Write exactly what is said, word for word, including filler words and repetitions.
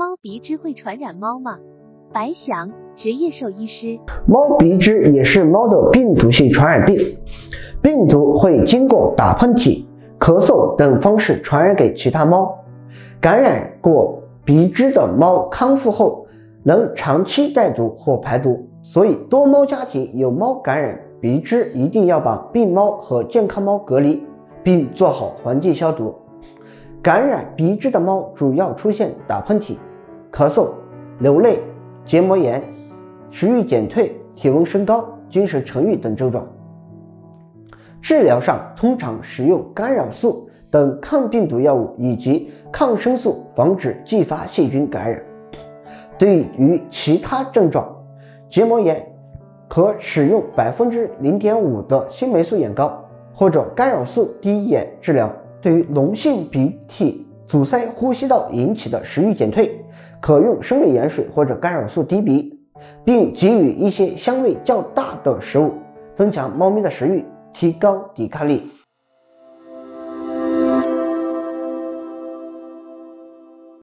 猫鼻支会传染猫吗？白翔，职业兽医师。 猫鼻支也是猫的病毒性传染病，病毒会经过打喷嚏、咳嗽等方式传染给其他猫。感染过鼻支的猫康复后能长期带毒或排毒，所以多猫家庭有猫感染鼻支一定要把病猫和健康猫隔离，并做好环境消毒。感染鼻支的猫主要出现打喷嚏、咳嗽、流泪、结膜炎、食欲减退、体温升高、精神沉郁等症状。治疗上通常使用干扰素等抗病毒药物以及抗生素，防止继发细菌感染。对于其他症状，结膜炎可使用 百分之零点五 的新霉素眼膏或者干扰素滴眼治疗。对于脓性鼻涕阻塞呼吸道引起的食欲减退，可用生理盐水或者干扰素滴鼻，并给予一些香味较大的食物，增强猫咪的食欲，提高抵抗力。